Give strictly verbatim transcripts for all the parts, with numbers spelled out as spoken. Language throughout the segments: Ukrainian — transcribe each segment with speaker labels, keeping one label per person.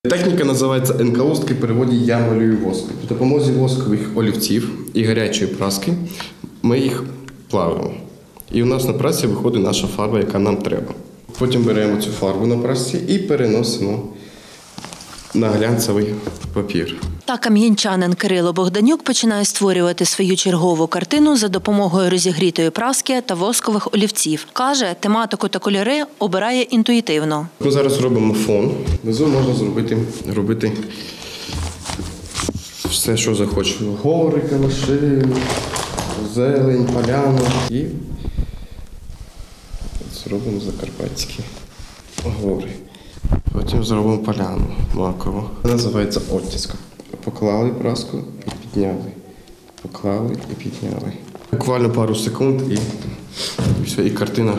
Speaker 1: Техніка називається енкаустки, в переводі «я малюю воском». При допомозі воскових олівців і гарячої праски ми їх плавимо. І у нас на прасі виходить наша фарба, яка нам треба. Потім беремо цю фарбу на прасі і переносимо на глянцевий папір.
Speaker 2: Та кам'янчанин Кирило Богданюк починає створювати свою чергову картину за допомогою розігрітої праски та воскових олівців. Каже, тематику та кольори обирає інтуїтивно.
Speaker 1: Ми зараз робимо фон. Внизу можна зробити, робити все, що захочеш. Гори, калаши, зелень, поляну. І зробимо закарпатські гори. Потім зробимо поляну макову. Називається оттиск. Поклали праску і підняли. Поклали і підняли. Буквально пару секунд і, і все, і картина.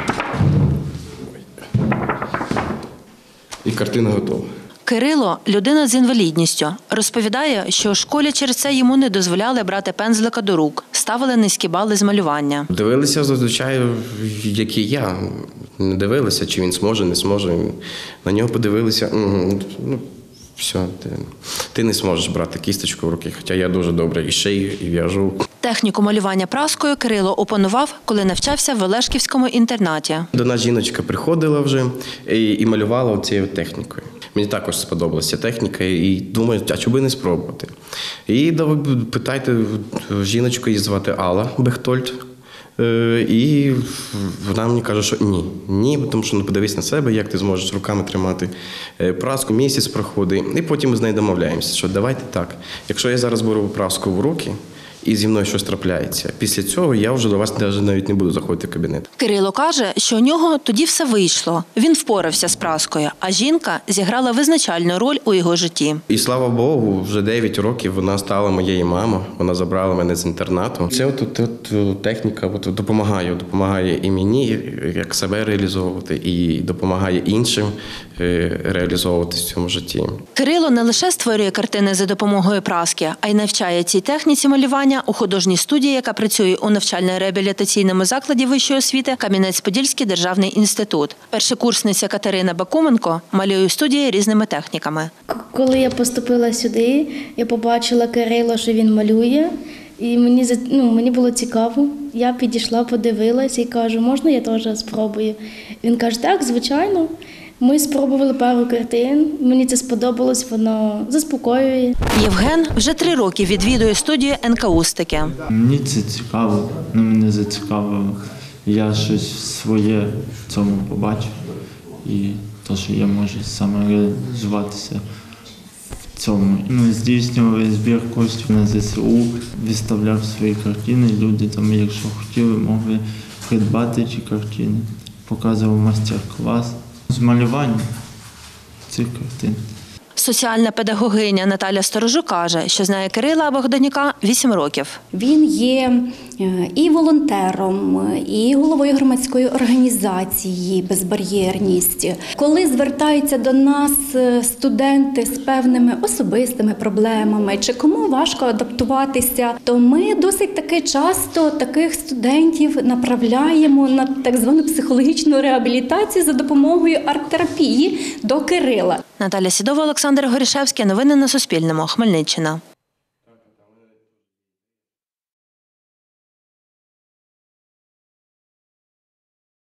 Speaker 1: І картина готова.
Speaker 2: Кирило – людина з інвалідністю. Розповідає, що у школі через це йому не дозволяли брати пензлика до рук. Ставили низькі бали з малювання.
Speaker 1: Дивилися зазвичай, як і я. Не дивилися, чи він зможе, не зможе. На нього подивилися, ну, все, ти, ти не зможеш брати кісточку в руки, хоча я дуже добре і шию, і в'яжу.
Speaker 2: Техніку малювання праскою Кирило опанував, коли навчався в Олешківському інтернаті.
Speaker 1: До нас жіночка приходила вже і, і малювала цією технікою. Мені також сподобалася техніка і думаю, а чому би не спробувати. І питайте, жіночку її звати Алла Бехтольд. І вона мені каже, що ні, ні, тому що ну, подивись на себе, як ти зможеш руками тримати праску, місяць проходить. І потім ми з нею домовляємося, що давайте так, якщо я зараз беру праску в руки, і зі мною щось трапляється. Після цього я вже до вас навіть не буду заходити в кабінет.
Speaker 2: Кирило каже, що у нього тоді все вийшло. Він впорався з праскою, а жінка зіграла визначальну роль у його житті.
Speaker 1: І слава Богу, вже дев'ять років вона стала моєю мамою, вона забрала мене з інтернату. Це от, от, от техніка от, допомагає, допомагає і мені, як себе реалізовувати, і допомагає іншим реалізовуватися в цьому житті.
Speaker 2: Кирило не лише створює картини за допомогою праски, а й навчає цій техніці малювання у художній студії, яка працює у навчально-реабілітаційному закладі вищої освіти Кам'янець-Подільський державний інститут. Першокурсниця Катерина Бакуменко малює у студії різними техніками.
Speaker 3: Коли я поступила сюди, я побачила Кирило, що він малює, і мені, ну, мені було цікаво. Я підійшла, подивилася і кажу, можна я теж спробую? Він каже, так, звичайно. Ми спробували пару картин, мені це сподобалось, воно заспокоює.
Speaker 2: Євген вже три роки відвідує студію енкаустики.
Speaker 4: Мені це цікаво, ну, мене зацікавило. Я щось своє в цьому побачив і те, що я можу саме реалізуватися в цьому. Ми здійснювали збір коштів на зе се у, виставляв свої картини, люди там, якщо хотіли, могли придбати ці картини. Показував майстер-клас з малювання цих картин.
Speaker 2: Соціальна педагогиня Наталя Сторожук каже, що знає Кирила Богданюка вісім років.
Speaker 5: Він є і волонтером, і головою громадської організації «Безбар'єрність». Коли звертаються до нас студенти з певними особистими проблемами, чи кому важко адаптуватися, то ми досить таки часто таких студентів направляємо на так звану психологічну реабілітацію за допомогою арт-терапії до Кирила.
Speaker 2: Наталя Сідова, Олександр Горішевський. Новини на Суспільному. Хмельниччина.